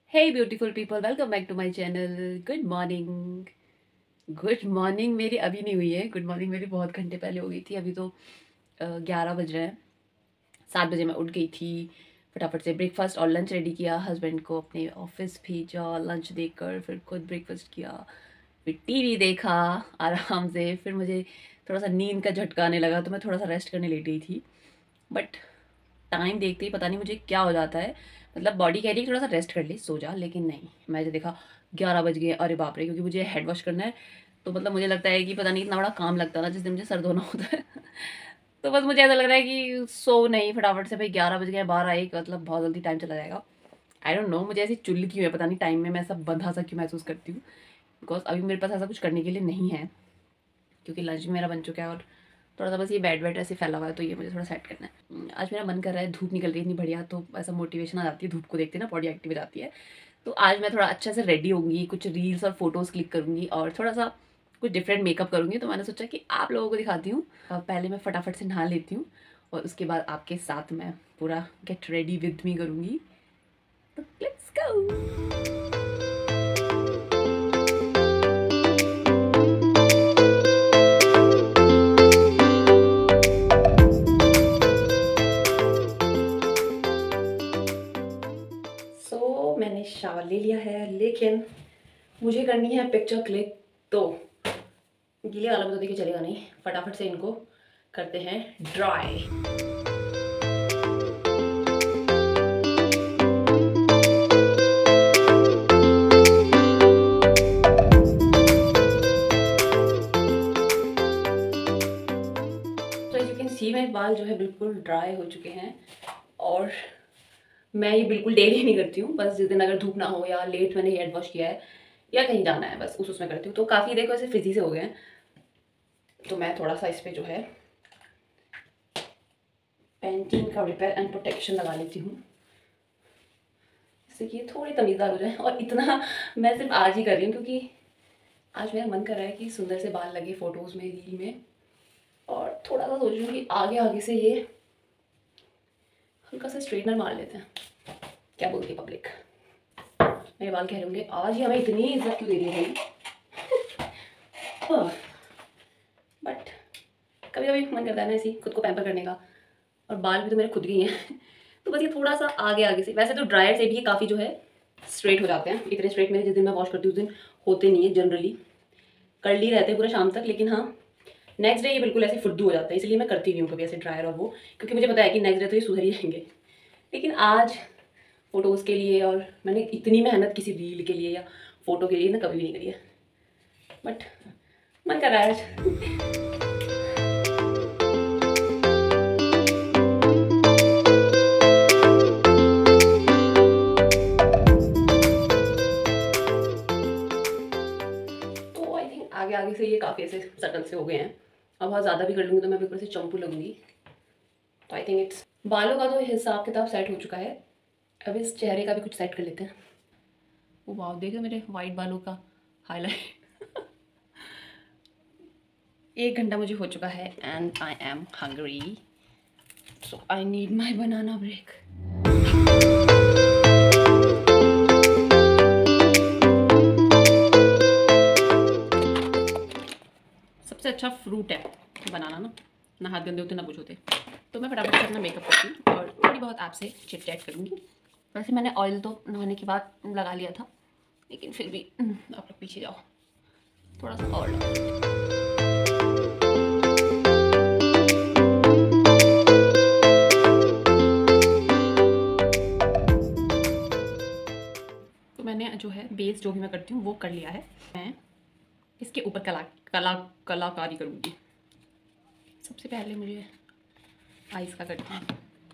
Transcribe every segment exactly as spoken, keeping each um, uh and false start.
Hey beautiful people, welcome back to my channel. Good morning. Good morning मेरी अभी नहीं हुई है. गुड मॉर्निंग मेरी बहुत घंटे पहले हो गई थी. अभी तो ग्यारह बज रहे हैं. सात बजे मैं उठ गई थी. फटाफट से ब्रेकफास्ट और लंच रेडी किया. हस्बैंड को अपने ऑफिस भेजा. लंच देकर फिर खुद ब्रेकफास्ट किया. फिर टीवी देखा आराम से. फिर मुझे थोड़ा सा नींद का झटका आने लगा तो मैं थोड़ा सा रेस्ट करने लेट गई थी. बट टाइम देखते ही पता नहीं मुझे क्या हो जाता है. मतलब बॉडी कह रही है थोड़ा सा रेस्ट कर ले, सो जा, लेकिन नहीं. मैं जो देखा ग्यारह बज गए. अरे बाप रे, क्योंकि मुझे हेड वॉश करना है. तो मतलब मुझे लगता है कि पता नहीं इतना बड़ा काम लगता ना जिस दिन मुझे सर धोना होता है. तो बस मुझे ऐसा लग रहा है कि सो नहीं फटाफट से. भाई ग्यारह बज गए, बारह एक, मतलब बहुत जल्दी टाइम चला जाएगा. आई डोंट नो मुझे ऐसी चुल क्यों है, पता नहीं टाइम में मैं सब बंधा सा क्यों महसूस करती हूँ. बिकॉज अभी मेरे पास ऐसा कुछ करने के लिए नहीं है, क्योंकि लंच भी मेरा बन चुका है और थोड़ा सा बस ये बेड वेड ऐसे फैला हुआ है. तो ये मुझे थोड़ा सेट करना है. आज मेरा मन कर रहा है, धूप निकल रही है इतनी बढ़िया, तो ऐसा मोटिवेशन आ जाती है धूप को देखते ना, बॉडी एक्टिव हो जाती है. तो आज मैं थोड़ा अच्छा से रेडी होंगी, कुछ रील्स और फोटोज़ क्लिक करूँगी और थोड़ा सा कुछ डिफरेंट मेकअप करूँगी. तो मैंने सोचा कि आप लोगों को दिखाती हूँ. पहले मैं फटाफट से नहा लेती हूँ और उसके बाद आपके साथ मैं पूरा गेट रेडी विद मी करूँगी. तो लेट्स गो. सो मैंने शावर ले लिया है, लेकिन मुझे करनी है पिक्चर क्लिक. तो गीले वाला में तो देखिए चलेगा नहीं. फटाफट से इनको करते हैं ड्राई. तो एज यू कैन सी मेरे बाल जो है बिल्कुल ड्राई हो चुके हैं. और मैं ये बिल्कुल डेली नहीं करती हूँ, बस जिस दिन अगर धूप ना हो या लेट मैंने हेड वॉश किया है या कहीं जाना है, बस उस उसमें करती हूँ. तो काफ़ी देखो ऐसे फिजी से हो गए हैं. तो मैं थोड़ा सा इस पर जो है पैंटीन का रिपेयर एंड प्रोटेक्शन लगा लेती हूँ, जिससे कि ये थोड़ी तमीज़दार हो जाए. और इतना मैं सिर्फ आज ही कर रही हूँ क्योंकि आज मेरा मन कर रहा है कि सुंदर से बाल लगे फ़ोटोज़ में, रील में. और थोड़ा सा सोच रही हूँ कि आगे आगे से ये हल्का सा स्ट्रेटनर मार लेते हैं. क्या बोलती है पब्लिक? मेरे बाल कह रहे होंगे आज ही हमें इतनी इज्जत क्यों दे रही है भाई. बट कभी कभी मन करता है ना ऐसी खुद को पैम्पर करने का. और बाल भी तो मेरे खुद के ही हैं. तो बस ये थोड़ा सा आगे आगे से. वैसे तो ड्रायर से भी ये काफ़ी जो है स्ट्रेट हो जाते हैं. इतने स्ट्रेट मेरे जिस दिन मैं वॉश करती हूँ उस दिन होते नहीं है. जनरली कर्ली रहते हैं पूरा शाम तक, लेकिन हाँ नेक्स्ट डे ये बिल्कुल ऐसे फुद्दू हो जाता है. इसलिए मैं करती नहीं हूँ कभी ऐसे ड्रायर और वो, क्योंकि मुझे पता है कि नेक्स्ट डे तो ये सुधर ही जाएंगे. लेकिन आज फ़ोटोज़ के लिए, और मैंने इतनी मेहनत किसी रील के लिए या फ़ोटो के लिए ना कभी भी नहीं करी है. बट मन कर रहा है आज. तो आई थिंक आगे आगे से ये काफ़ी ऐसे सटल से हो गए हैं. अब बहुत ज़्यादा भी कर लूँगी तो मैं बिल्कुल से चंपू लगूंगी. तो आई थिंक इट्स बालों का तो हिसाब किताब सेट हो चुका है. अब इस चेहरे का भी कुछ सेट कर लेते हैं. वो वाह, देखो मेरे वाइट बालों का हाईलाइट. एक घंटा मुझे हो चुका है and I am hungry. So I need my banana break. सबसे अच्छा फ्रूट है बनाना ना, ना हाथ गंदे होते ना कुछ होते. तो मैं फटाफट से अपना मेकअप करती हूँ और थोड़ी बहुत आपसे चिट चैट करूँगी. वैसे मैंने ऑयल तो नहाने के बाद लगा लिया था, लेकिन फिर भी आप लोग पीछे जाओ, थोड़ा सा और लगाओ. तो मैंने जो है बेस जो भी मैं करती हूँ वो कर लिया है. मैं इसके ऊपर कला कला कलाकारी करूँगी. सबसे पहले मुझे आइस का करती हूँ.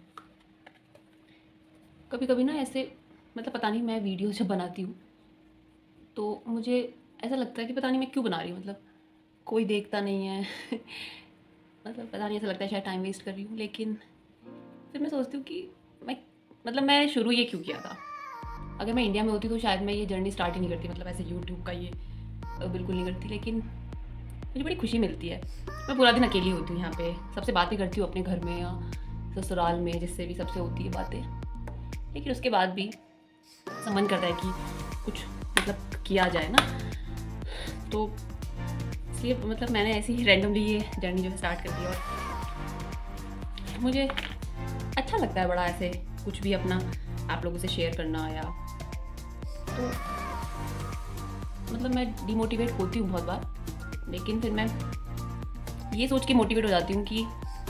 कभी कभी ना ऐसे मतलब पता नहीं, मैं वीडियो जब बनाती हूँ तो मुझे ऐसा लगता है कि पता नहीं मैं क्यों बना रही हूँ. मतलब कोई देखता नहीं है. मतलब पता नहीं, ऐसा लगता है शायद टाइम वेस्ट कर रही हूँ. लेकिन फिर मैं सोचती हूँ कि मैं मतलब मैं शुरू ये क्यों किया था. अगर मैं इंडिया में होती तो शायद मैं ये जर्नी स्टार्ट ही नहीं करती. मतलब ऐसे यूट्यूब का ये बिल्कुल नहीं करती. लेकिन मुझे बड़ी खुशी मिलती है. मैं पूरा दिन अकेली होती हूँ यहाँ पे, सबसे बातें करती हूँ अपने घर में या ससुराल में, जिससे भी सबसे होती है बातें. लेकिन उसके बाद भी ऐसा मन करता है कि कुछ मतलब किया जाए ना, तो इसलिए मतलब मैंने ऐसे ही रैंडमली ये जर्नी जो है स्टार्ट कर दी। और मुझे अच्छा लगता है बड़ा ऐसे कुछ भी अपना आप लोगों से शेयर करना, या तो मतलब मैं डिमोटिवेट होती हूँ बहुत बार, लेकिन फिर मैं ये सोच के मोटिवेट हो जाती हूँ कि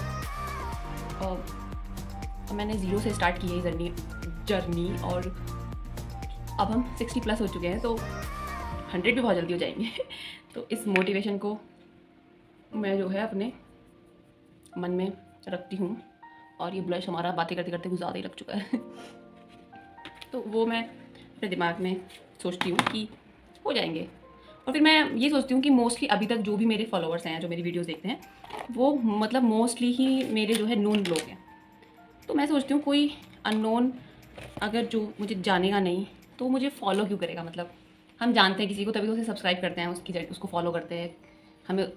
आ, मैंने ज़ीरो से स्टार्ट की है जर्नी जर्नी और अब हम सिक्सटी प्लस हो चुके हैं, तो हंड्रेड भी बहुत जल्दी हो जाएंगे। तो इस मोटिवेशन को मैं जो है अपने मन में रखती हूँ। और ये ब्लश हमारा बातें करते करते कुछ ज़्यादा ही लग चुका है। तो वो मैं अपने दिमाग में सोचती हूँ कि हो जाएंगे। और फिर मैं ये सोचती हूँ कि मोस्टली अभी तक जो भी मेरे फॉलोअर्स हैं, जो मेरी वीडियोस देखते हैं, वो मतलब मोस्टली ही मेरे जो है नोन लोग हैं। तो मैं सोचती हूँ कोई अननोन अगर जो मुझे जानेगा नहीं तो मुझे फॉलो क्यों करेगा। मतलब हम जानते हैं किसी को तभी तो उसे सब्सक्राइब करते हैं, उसकी उसको फॉलो करते हैं। हमें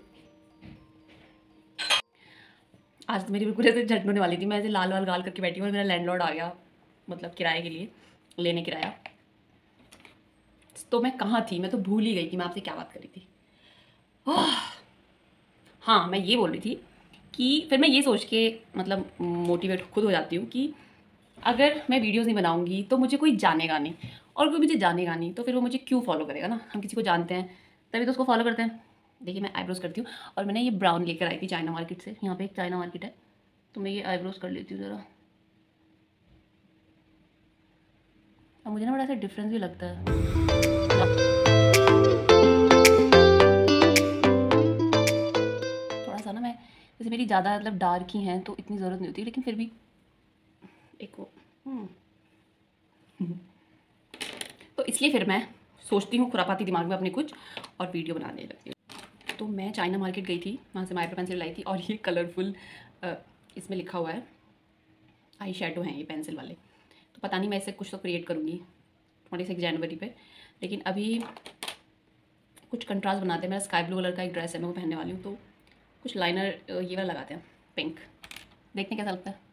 आज तो मेरी बिल्कुल ऐसे झटन होने वाली थी, मैं ऐसे लाल वाल गाल करके बैठी हूँ और मेरा लैंडलॉर्ड आ गया मतलब किराए के लिए लेने किराया। तो मैं कहाँ थी, मैं तो भूल ही गई कि मैं आपसे क्या बात कर रही थी। हाँ, मैं ये बोल रही थी कि फिर मैं ये सोच के मतलब मोटिवेट खुद हो जाती हूँ कि अगर मैं वीडियोस नहीं बनाऊंगी तो मुझे कोई जानेगा नहीं, और कोई मुझे जानेगा नहीं तो फिर वो मुझे क्यों फॉलो करेगा ना। हम किसी को जानते हैं तभी तो उसको फॉलो करते हैं। देखिए मैं आईब्रोज करती हूँ, और मैंने ये ब्राउन लेकर आई थी चाइना मार्केट से। यहाँ पे एक चाइना मार्केट है, तो मैं ये आईब्रोज कर लेती हूँ ज़रा। अब मुझे ना बड़ा सा डिफरेंस भी लगता है। थोड़ा सा ना मैं जैसे मेरी ज़्यादा मतलब डार्क ही हैं तो इतनी ज़रूरत नहीं होती, लेकिन फिर भी एक वो तो इसलिए फिर मैं सोचती हूँ खुरापाती दिमाग में अपने कुछ और वीडियो बनाने लगती हूँ। तो मैं चाइना मार्केट गई थी, वहाँ से माइक्रो पेंसिल लाई थी, और ये कलरफुल इसमें लिखा हुआ है आई शेडो हैं ये पेंसिल वाले। तो पता नहीं मैं इससे कुछ तो क्रिएट करूँगी ट्वेंटी सिक्स जनवरी पे, लेकिन अभी कुछ कंट्रास्ट बनाते हैं। मेरा स्काई ब्लू कलर का एक ड्रेस है, मैं वो पहनने वाली हूँ, तो कुछ लाइनर ये वाला लगाते हैं पिंक, देखते हैं कैसा लगता है।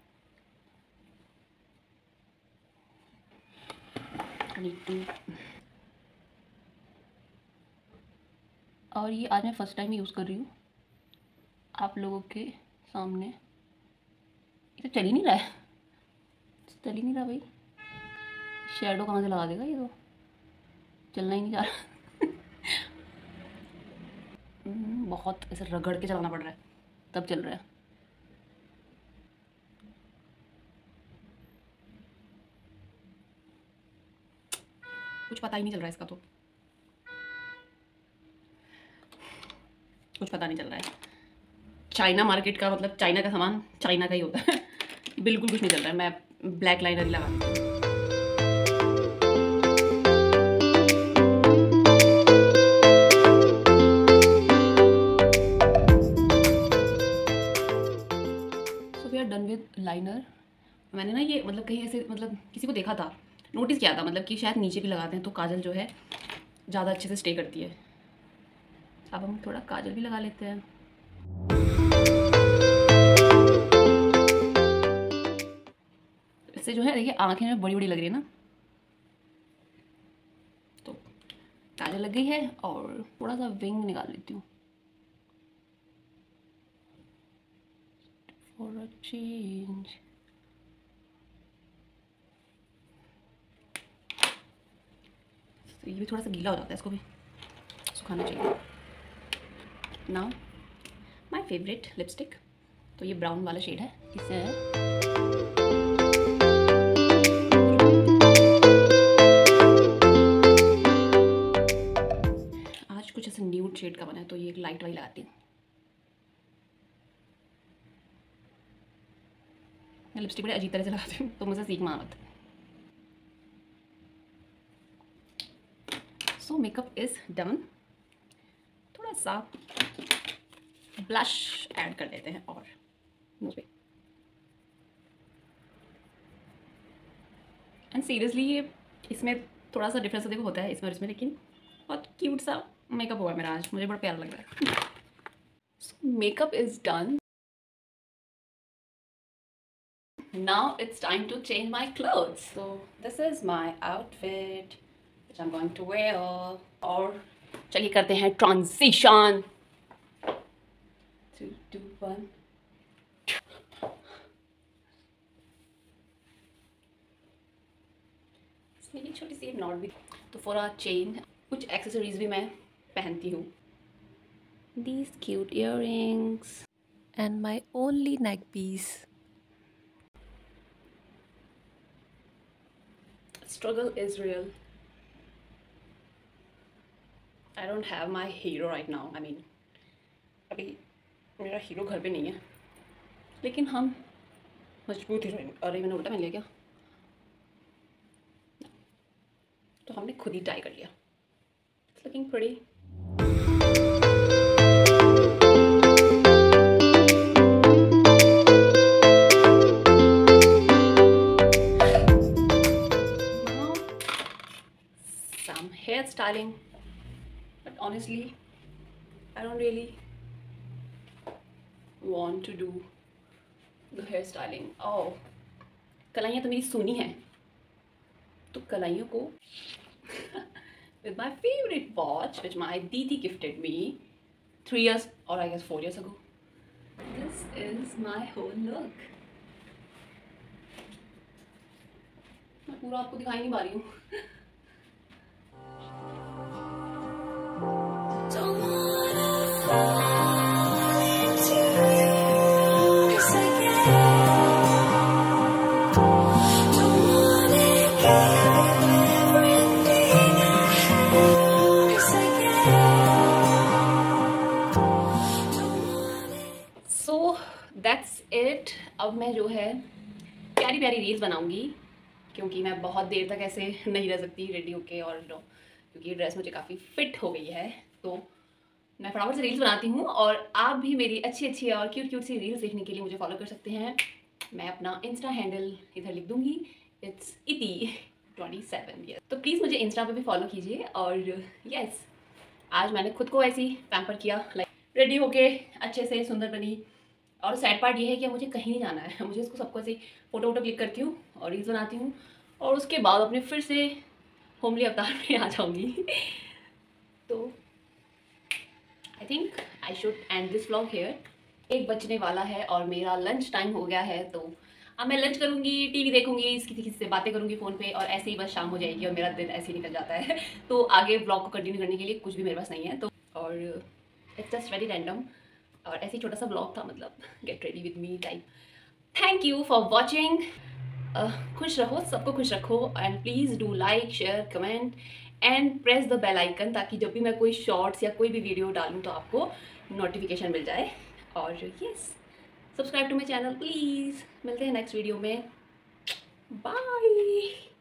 और ये आज मैं फ़र्स्ट टाइम यूज़ कर रही हूँ आप लोगों के सामने। ये तो चल ही नहीं रहा है, चल ही नहीं रहा भाई। शेडो कहाँ से लगा देगा, ये तो चलना ही नहीं जा रहा। बहुत ऐसे रगड़ के चलाना पड़ रहा है तब चल रहा है। कुछ पता ही नहीं चल रहा है इसका, तो कुछ पता नहीं चल रहा है। चाइना मार्केट का मतलब चाइना का सामान चाइना का ही होता है। बिल्कुल कुछ नहीं चल रहा है। मैं ब्लैक लाइनर ही लगा देती हूँ। So we are done with liner. मैंने ना ये मतलब कहीं ऐसे मतलब किसी को देखा था, नोटिस किया था मतलब कि शायद नीचे भी लगाते हैं तो काजल जो है ज़्यादा अच्छे से स्टे करती है। अब हम थोड़ा काजल भी लगा लेते हैं। इससे जो है देखिए आंखें में बड़ी बड़ी लग रही है ना, तो काजल लग गई है। और थोड़ा सा विंग निकाल लेती हूँ फॉर अ चेंज। तो ये भी थोड़ा सा गीला हो जाता है, इसको भी सुखाना चाहिए। नाउ माय फेवरेट लिपस्टिक, तो ये ब्राउन वाला शेड है, इससे आज कुछ ऐसे न्यूड शेड का बना है, तो ये एक लाइट वाली लगाती हूँ। मैं लिपस्टिक बड़े अजीब तरह से लगाती हूँ, तो मुझे सीखना मत। So makeup is done. थोड़ा सा ब्लश ऐड कर देते हैं और नोज पे। एंड सीरियसली ये इसमें थोड़ा सा डिफरेंस देखो होता है इसमें और इसमें, लेकिन बहुत क्यूट सा मेकअप हुआ है मेरा आज, मुझे बड़ा प्यारा लग रहा है। So makeup is done. now it's time to change my clothes. So this is my outfit which I'm going to wear. और चलिए करते हैं transition. Three, two, one. मेरी छोटी सी नॉट भी तो फॉर अ चेन कुछ एक्सेसरीज भी मैं पहनती हूँ. These cute earrings and my only neck piece. Struggle is real. I don't have my hero right now. I mean, अभी मेरा हीरो घर पे नहीं है, लेकिन हम मजबूत हीरोइन. अरे मैंने उल्टा मिल लिया क्या? तो हमने खुद ही ट्राई कर लिया. It's looking pretty. Some hairstyling, but honestly I don't really want to do the hairstyling. Oh, कलाइयाँ तो मेरी सोनी है, तो कलाइयों को with my favorite watch which my Didi gifted me three years or I guess four years ago. This is my whole look. मैं पूरा आपको दिखाई नहीं पा रही हूँ. So that's it. अब मैं जो है प्यारी प्यारी रील्स बनाऊंगी, क्योंकि मैं बहुत देर तक ऐसे नहीं रह सकती रेडी होके, और नो क्योंकि ड्रेस मुझे काफ़ी फिट हो गई है. तो मैं फटाफट से रील्स बनाती हूँ, और आप भी मेरी अच्छी अच्छी और क्यूट क्यूट सी रील्स देखने के लिए मुझे फॉलो कर सकते हैं. मैं अपना इंस्टा हैंडल इधर लिख दूँगी. It's Iti twenty seven. तो प्लीज़ मुझे इंस्टा पे भी फॉलो कीजिए. और यस, आज मैंने खुद को ऐसी पैम्पर किया, लाइक रेडी होके अच्छे से सुंदर बनी. और सैड पार्ट ये है कि मुझे कहीं नहीं जाना है. मुझे इसको सबको ऐसे फ़ोटो वोटो क्लिक करती हूँ और रील्स बनाती हूँ, और उसके बाद अपने फिर से होमली अवतार में आ जाऊँगी. तो I think I should end this vlog here. एक बजने वाला है और मेरा लंच टाइम हो गया है. तो अब मैं लंच करूँगी, टीवी देखूँगी, किसी किसी से बातें करूँगी फ़ोन पे, और ऐसे ही बस शाम हो जाएगी और मेरा दिन ऐसे ही निकल जाता है. तो आगे व्लॉग को कंटिन्यू करने के लिए कुछ भी मेरे पास नहीं है. तो और इट्स जस्ट वेरी रैंडम, और ऐसे ही छोटा सा ब्लॉग था, मतलब get ready with me type. Thank you for watching. खुश रहो, सबको खुश रखो, and please do like, share, comment and press the bell icon, ताकि जब भी मैं कोई शॉर्ट्स या कोई भी वीडियो डालूँ तो आपको नोटिफिकेशन मिल जाए. और yes, subscribe to my channel please. मिलते हैं नेक्स्ट वीडियो में. बाय.